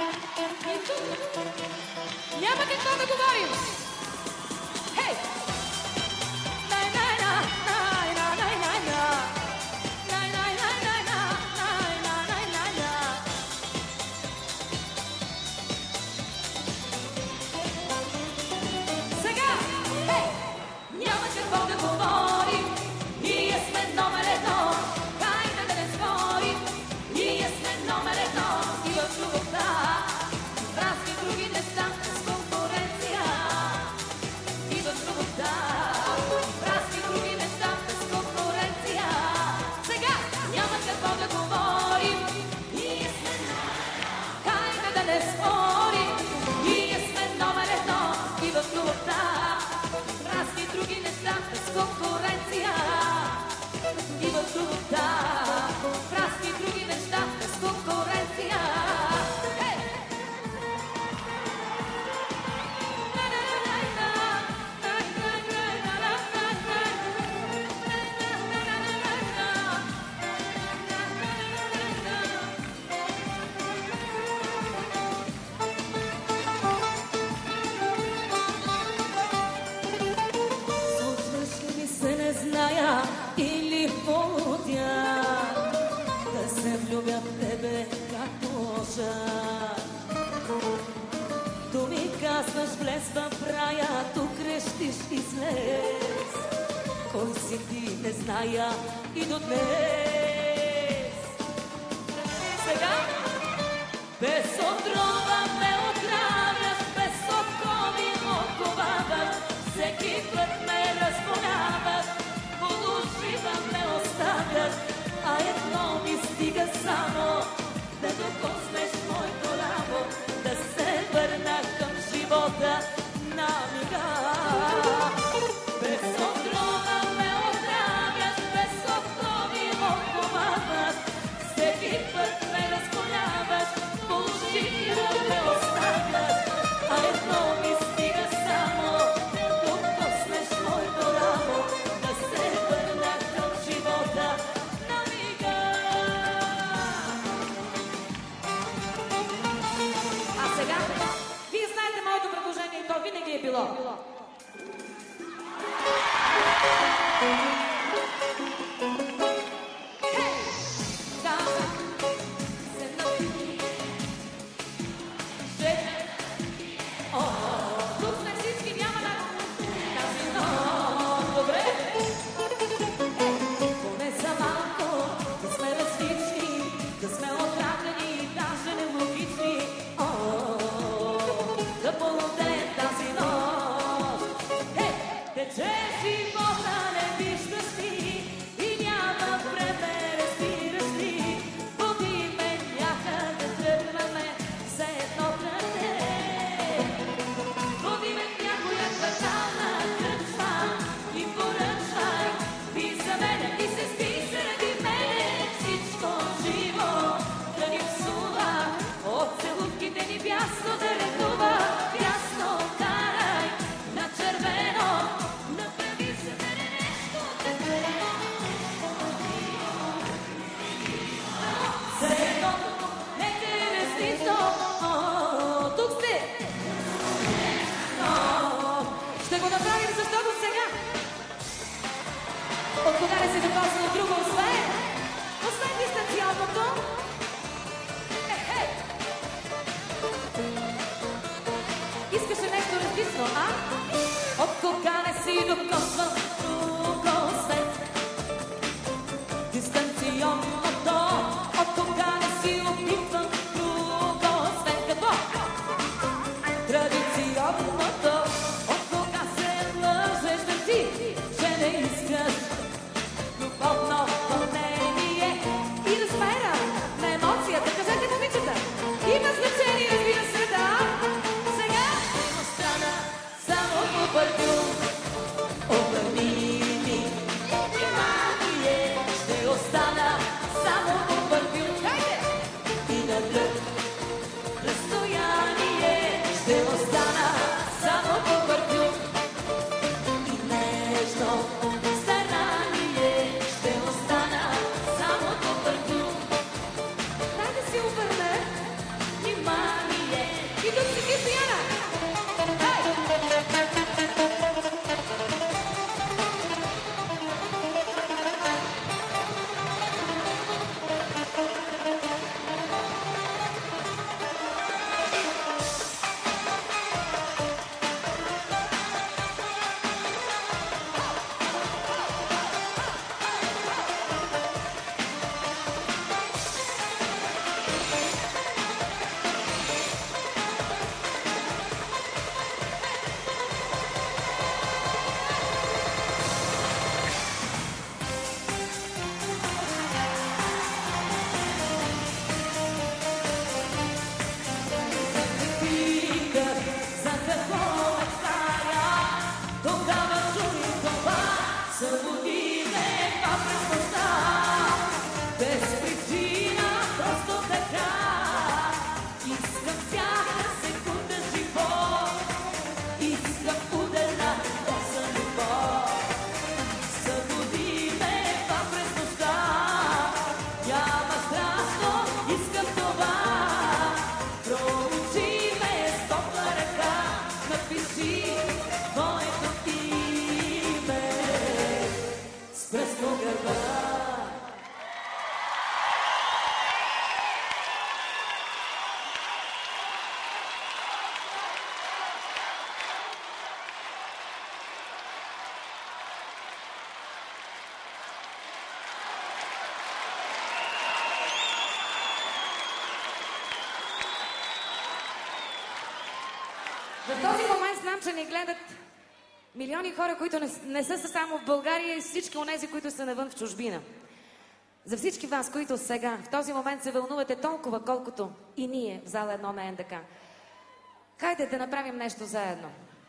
И тук няма какво да говорим. Хей! Сега! Хей! Няма какво да говорим. Ние сме номер едно. Хайде да не спорим. Ние сме номер едно. И в любовта, в разни други неща, с конкуренция. И в любовта, в разни други неща, с конкуренция. Сега няма какво да говорим. Ние сме номер едно. Хайде да не спорим. Ние сме номер едно. И в любовта, в разни други неща, с конкуренция. И в любовта, в разни други неща, с конкуренция. Случваш ли се, не зная, или водя да се влюбя в тебе как можа? Думи казваш, влез в рая, тук крещиш, излез. Кой си ти, не зная и до днес. Сега без отрова ме отравяш, без отрови отковаваш, всеки път ме разболяваш, полужива ме оставяш, а едно ми стига само да докоснеш моето рамо, да се върна към живота на мига. Без отрова ме отравяш, без отрови отковаваш, всеки път ме разболяваш, полужива ме оставяш, а едно ми стига само да докоснеш моето рамо, да се върна към живота на мига. А сега, вие знаете моето предложение и то винаги е било. Тук сме всички, няма да тази нощ. Добре? Поне за малко да сме различни, да сме отравени, даже нелогични. Да полудеем тази нощ. Тече живота, не виждаш ли, и няма време, разбираш ли. Води ме някъде, тръгваме все едно къде. Води ме в някоя квартална кръчма и поръчвай, пий за мене и се спи заради мене. Всичко живо да ни псува, от целувките ни бясно да лекува. Бясно карай на червено, направи за мене нещо за едно, нека е различно. Тук сте! Ще го направим, защото сега от кога не се докосна от друго, освен дистанционното. Искаше нещо различно, а? От кога не си докосна друго, освен дистанционното. От кога не си опитвам друго, освен какво? Традиционното. От кога се лъжеш да ти, че не искаш любовно вълнение и размера на емоцията. Кажете, момичета, има значение, разбира се, да? Сега има страна само по парфюм. В този момент знам, че ни гледат милиони хора, които не са само в България и всички онези, които са навън в чужбина. За всички вас, които сега, в този момент се вълнувате толкова, колкото и ние в зала 1 на НДК. Хайде да направим нещо заедно.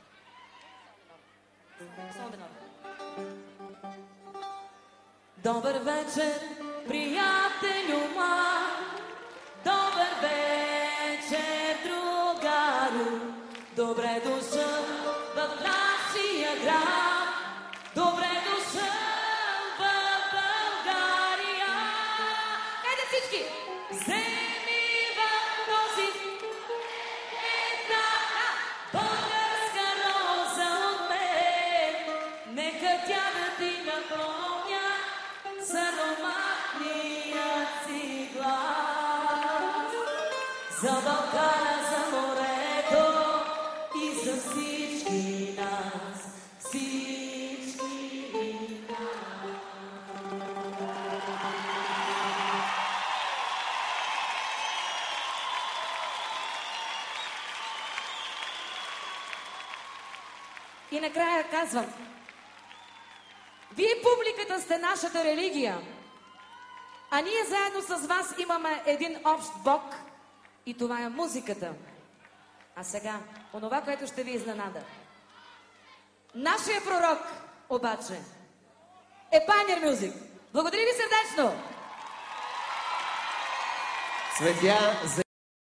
Добър вечер, приятелю мой, добър вечер, другарю, добре дошъл в нашия град, добре дошъл в България. Хайде всички! Вземи в този една българска роза от мен, нека тя да ти напомня с ароматния си глас. За Балкана, за морето и за всички нас, всички нас. И накрая казвам, вие публиката сте нашата религия, а ние заедно с вас имаме един общ Бог и това е музиката. А сега, онова, което ще ви изненада. Нашия пророк, обаче, е Pioneer Music. Благодаря ви сърдечно! Цветя,